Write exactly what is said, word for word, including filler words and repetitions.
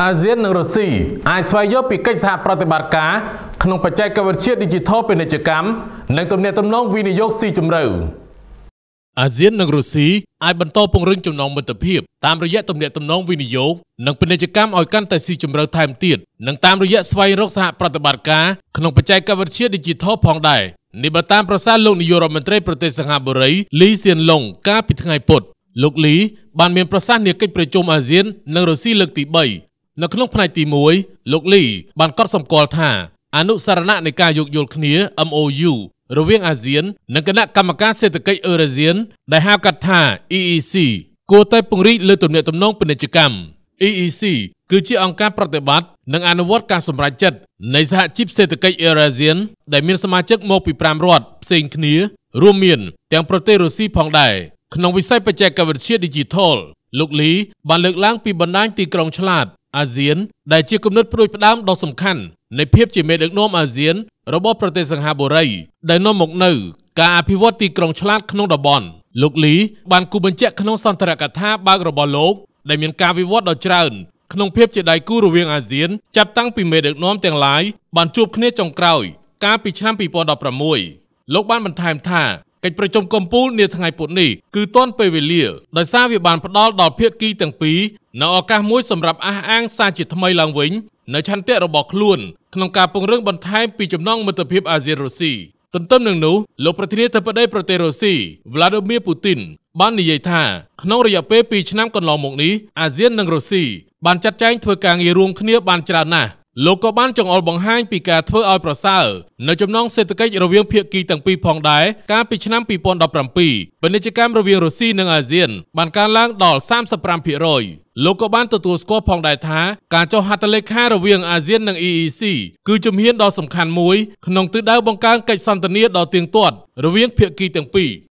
อาเซียนនិងរុស្ស៊ីអាចស្វែងយល់ពីកិច្ចសហប្រតិបត្តិការក្នុងបច្ចេកវិទ្យា Digital ពាណិជ្ជកម្មនិងទំនាក់ទំនងវិនិយោគស៊ីជម្រៅអាស៊ាននិងរុស្ស៊ីអាចបន្តពង្រឹងចំណងមិត្តភាពតាមរយៈទំនាក់ទំនងវិនិយោគនិងពាណិជ្ជកម្មឲ្យកាន់តែស៊ីជម្រៅថែមទៀតនិងតាមរយៈស្វែងរកសហប្រតិបត្តិការក្នុងបច្ចេកវិទ្យា Digital ផងដែរនេះបើតាមប្រសាសន៍លោកនាយករដ្ឋមន្ត្រីប្រទេសសិង្ហបុរីលីសៀនឡុងកាលពីថ្ងៃពុធលោកលីបានមានប្រសាសន៍នាកិច្ចប្រជុំអាស៊ាននិងរុស្ស៊ីលើកទីបីនៅក្នុងផ្នែកទីមួយលោកលីបានកត់សម្គាល់ថាអនុសារណៈនៃការយោគយល់គ្នា M O U រវាងអាស៊ាននិងគណៈកម្មការសេដ្ឋកិច្ចអឺរ៉ាស៊ានដែលហៅកាត់ថា E E C គួរតែពង្រីកលើទំនាក់ទំនងពាណិជ្ជកម្ម E E C គឺជាអង្គការប្រតិបត្តិនិងអនុវត្តការសម្រេចចិត្តនៃសហជីពសេដ្ឋកិច្ចអឺរ៉ាស៊ានដែលមានសមាជិកមកពីប្រាំរដ្ឋផ្សេងគ្នារួមមានទាំងប្រទេសរុស្ស៊ីផងដែរក្នុងវិស័យបច្ចេកវិទ្យា Digital លោកលីបានលើកឡើងពីបណ្ដាញទីក្រុងឆ្លាតអាស៊ានដែលជាគំនិតផ្ដួចផ្ដើមដ៏សំខាន់នៃភាពជាមេដឹកនាំអាស៊ានរបស់ប្រទេសសិង្ហបុរីដែលនាំមកនូវការអភិវឌ្ឍទីក្រុងឆ្លាតក្នុងតំបន់លោកលីបានគូបញ្ជាក់ក្នុងសន្ទរកថាបើករបស់លោកដែលមានការវិវត្តដ៏ច្រើនក្នុងភាពជាដៃគូរវាងអាស៊ានចាប់តាំងពីមេដឹកនាំទាំងឡាយបានជួបគ្នាចុងក្រោយកាលពីឆ្នាំពីរពាន់ដប់ប្រាំមួយលោកបានបន្ថែមថាកិច្ចប្រជុំកំពូលនាថ្ងៃពុធនេះគឺទាន់ពេលវេលាដោយសារវាបានផ្ដល់ដល់ភាគីទាំងពីរនៅឱកាសមួយសម្រាប់អះអាងសារជាថ្មីឡើងវិញនៅឆន្ទៈរបស់ខ្លួនក្នុងការពង្រឹងបន្ថែមពីចំណងមិត្តភាពអាស៊ានរុស្ស៊ីទន្ទឹមនឹងនោះលោកប្រធានាធិបតីប្រទេសរុស្ស៊ី Vladimir Putin បាននិយាយថាក្នុងរយៈពេលពីរឆ្នាំកន្លងមកនេះអាស៊ាននិងរុស្ស៊ីបានចាត់ចែងធ្វើការងាររួមគ្នាបានច្រើនណាស់លោកក៏បានចង្អុលបង្ហាញពីការធ្វើឲ្យប្រសើរនៅចំណងសេដ្ឋកិច្ចរវាងភាគីទាំងពីរផងដែរកាលពីឆ្នាំពីរពាន់ដប់ប្រាំពីរពាណិជ្ជកម្មរវាងរុស្ស៊ីនិងអាស៊ានបានកើនឡើងដល់សាមសិបប្រាំភាគរយលោកក៏បានទទួលស្គាល់ផងដែរថាការចុះហត្ថលេខារវាងអាស៊ាននិង E E C គឺជំហានដ៏សំខាន់មួយក្នុងទិសដៅបង្កើនកិច្ចសន្ទនាដ៏ទៀងទាត់រវាងភាគីទាំងពីរ